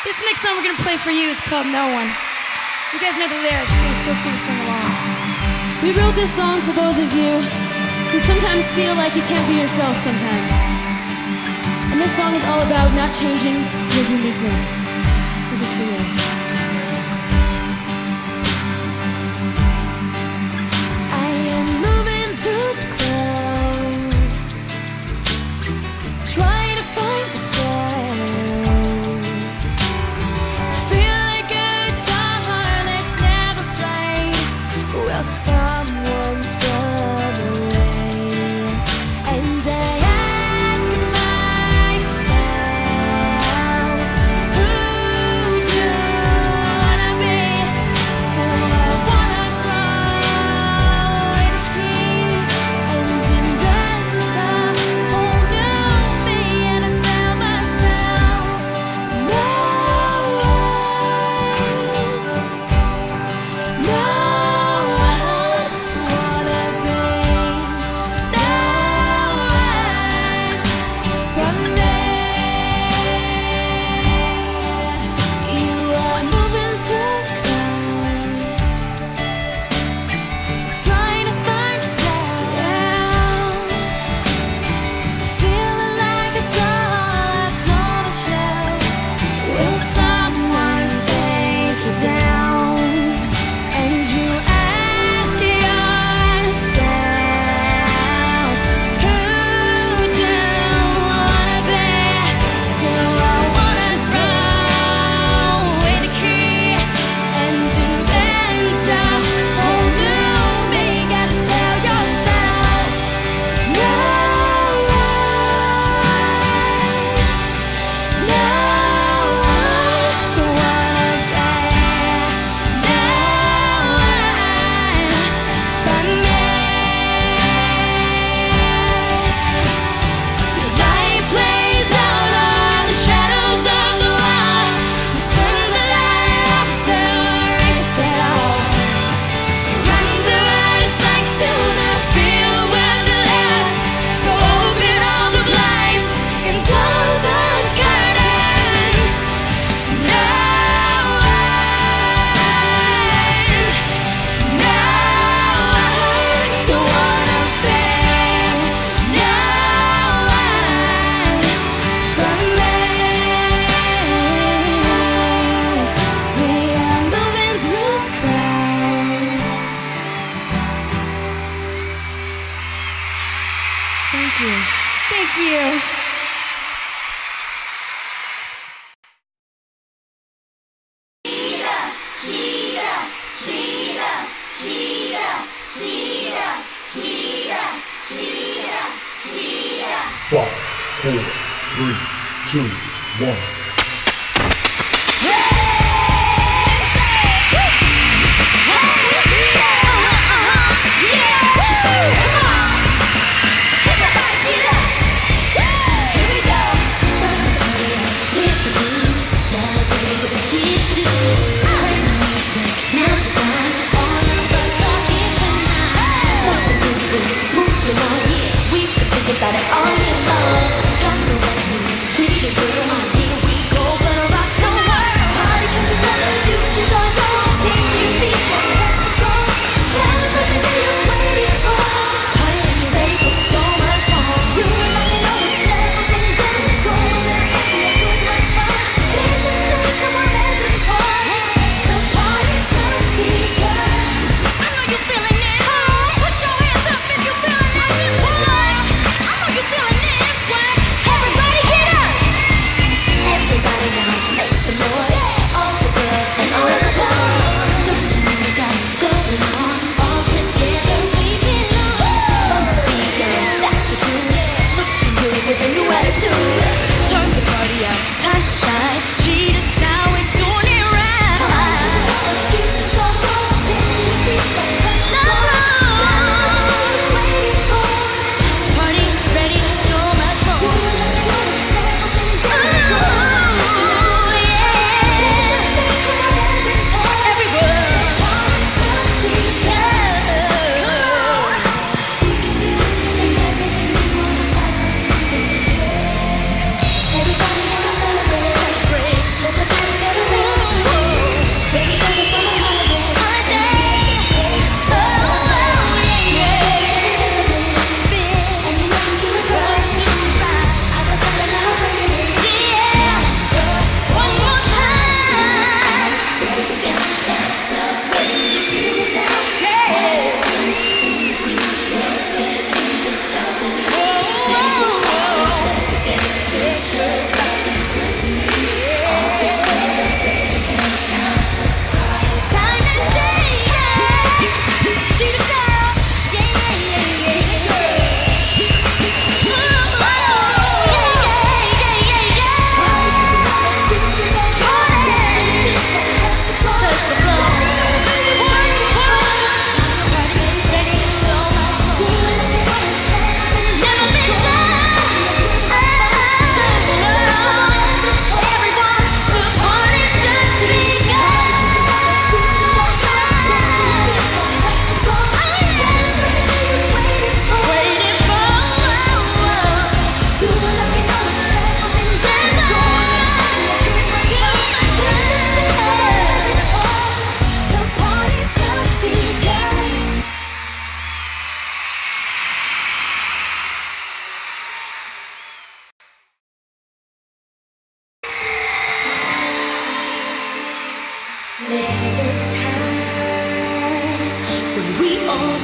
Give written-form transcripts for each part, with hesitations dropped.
This next song we're gonna play for you is called No One. You guys know the lyrics, please feel free to sing along. We wrote this song for those of you who sometimes feel like you can't be yourself sometimes. And this song is all about not changing your uniqueness. This is for you. Someone's gone away, and I ask myself, who do I wanna be? Do I wanna grow and keep and invent a whole new me? And I tell myself, no one, no. Someone take you down, and you ask yourself, who do I wanna be? Do I wanna throw away the key and invent a whole new me? Gotta tell yourself, no one, no. Thank you. Thank you. Five, four, three, two, one. All year long, got the right moves, treat it good, I see we There's a time when we all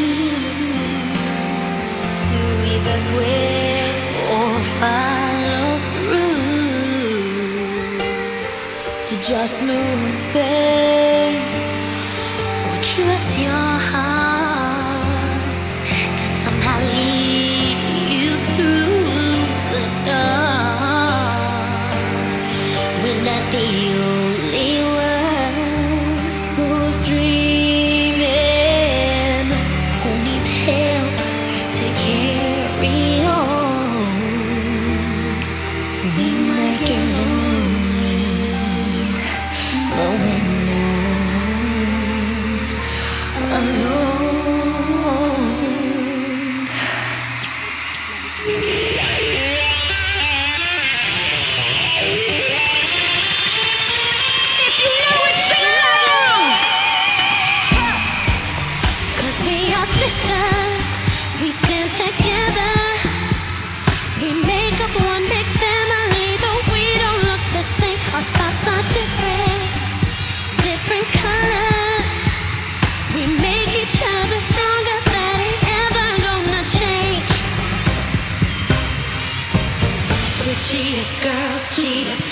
choose to either quit or follow through, to just lose faith or trust your heart to somehow lead you through the dark. We're not the only ones who's dreaming, who needs help to carry on. We might get lonely, but we're not alone. If you know it, sing along. 'Cause we are sisters, we stand together. We make up one big family, but we don't look the same. Our spots are different, different colors. We make each other stronger, that ain't ever gonna change. We're cheetah girls, cheetah